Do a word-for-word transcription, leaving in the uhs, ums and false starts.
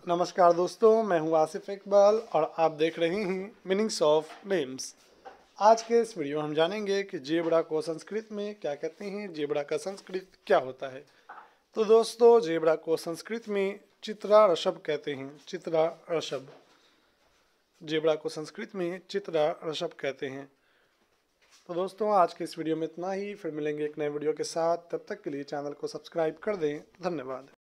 नमस्कार दोस्तों, मैं हूं आसिफ इकबाल और आप देख रहे हैं मीनिंग्स ऑफ नेम्स। आज के इस वीडियो में हम जानेंगे कि जेब्रा को संस्कृत में क्या कहते हैं, जेब्रा का संस्कृत क्या होता है। तो दोस्तों, जेब्रा को संस्कृत में चित्रा ऋषभ कहते हैं। चित्रा ऋषभ, जेब्रा को संस्कृत में चित्रा ऋषभ कहते हैं। तो दोस्तों, आज के इस वीडियो में इतना ही। फिर मिलेंगे एक नए वीडियो के साथ। तब तक के लिए चैनल को सब्सक्राइब कर दें। धन्यवाद।